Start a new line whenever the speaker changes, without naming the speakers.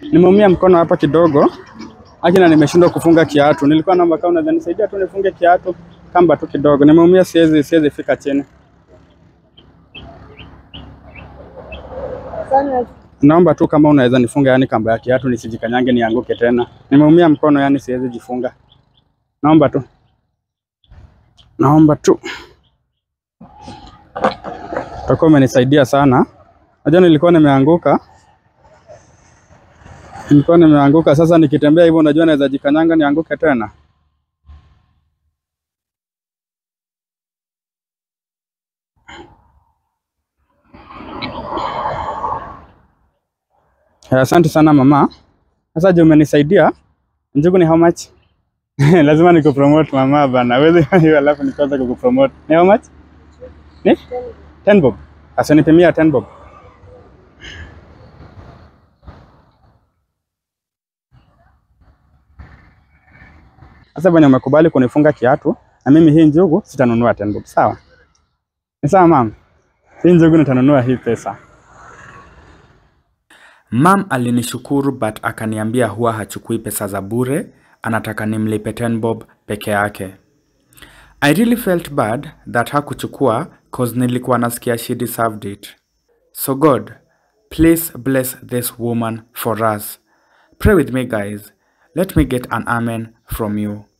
Nimeumia mkono hapa kidogo. Lakini nimeshindwa kufunga kiatu. Nilikuwa naomba kama unaweza nisaidia tu nifunge kiatu kamba tu kidogo. Nimeumia siwezi fika chini.
Sana.
Naomba tu kama unaweza nifunga yani kamba ya kiatu nisijikanyange nianguke tena. Nimeumia mkono yani siwezi jifunga. Naomba tu. Utakuwa umenisaidia sana. Najua nilikuwa nimeanguka. Sasa nikitembea hivyo unajua naweza jikanyanga nianguke tena. Asante sana mama. Sasa je umenisaidia? Njugu ni how much? Lazima nikupromote mama bana. Wewe hiyo alafu nikaanza kukupromote. Ni how much? Ni? 10 bob. Sasa nipimia 10 bob. Sasa bwana umekubali kunifunga kiatu na mimi hii njugu sitanunua 10 bob. Sawa? Ni sawa mama? Hii njugu nitanunua hii pesa.
Mam alinishukuru but akaniambia huwa hachukui pesa za bure, anataka nimlipe 10 bob peke yake. I really felt bad that hakuchukua cause nilikuwa nasikia she deserved it. So God, please bless this woman for us. Pray with me guys. Let me get an amen from you.